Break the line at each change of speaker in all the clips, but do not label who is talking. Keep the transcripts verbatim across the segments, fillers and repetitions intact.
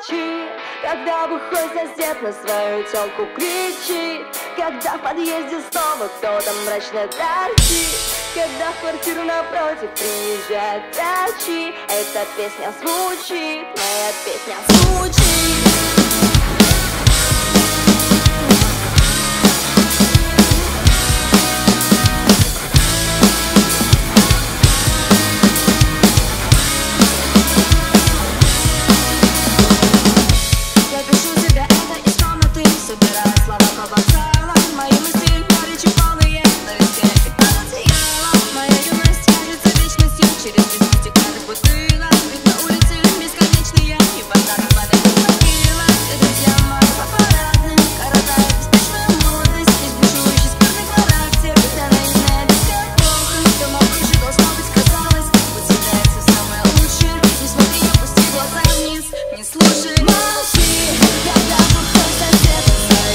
молчи, когда бухой сосед на свою тёлку кричит, когда в подъезде снова кто-то мрачно торчит, когда в квартиру напротив приезжают врачи. Эта песня звучит, моя песня звучит.
Собирая слова по вокзалам, мои мысли горечи полные, но везде и под одеялом. Моя юность кажется вечностью, через жизнь стеклянных бутылок. Ведь на улице бесконечные и фонтаны падают могила. И друзья мои по парадным коротают беспечную молодость. Здесь бушующий спорный характер, когда наивная детская эпоха. Дома крыши должно быть, казалось, путь является самое лучшее. Не смотри, опусти глаза вниз, не слушай. Молчи, когда бухой сосед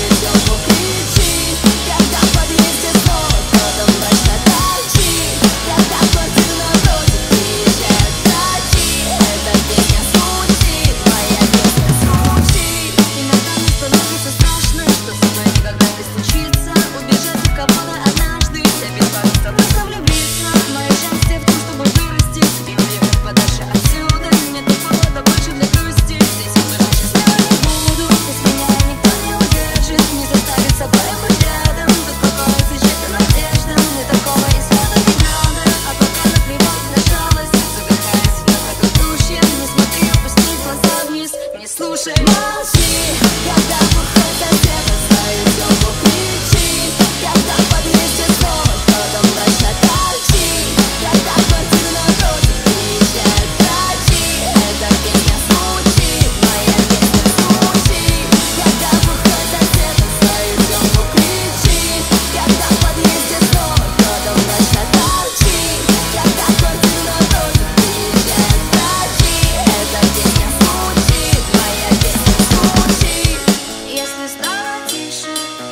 слушай. Молчи, когда бухой сосед на свою тёлку кричит, когда в подъезде снова кто-то мрачно торчит, когда в квартиру напротив приезжают врачи. Эта песня звучит, моя песня звучит. Когда бухой сосед на свою тёлку кричит, когда в подъезде снова кто-то мрачно торчит, когда в квартиру напротив приезжают врачи. Эта песня звучит, моя песня звучит. Если стало тише,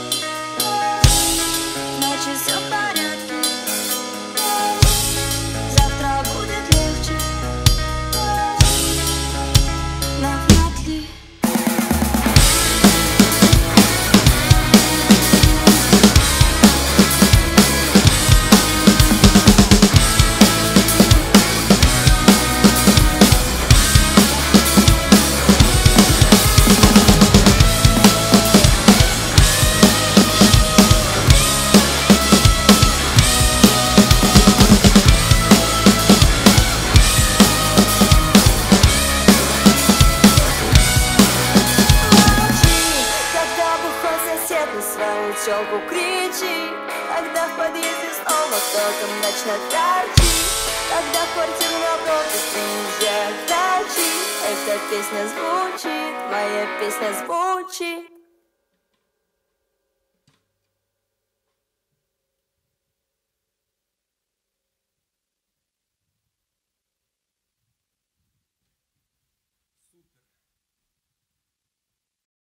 значит все в порядке. Завтра будет легче, но вряд ли. Сосед на свою тёлку кричит, когда в подъезде снова кто-то мрачно торчит, когда в квартиру напротив приезжают врачи. Эта песня звучит, моя песня звучит.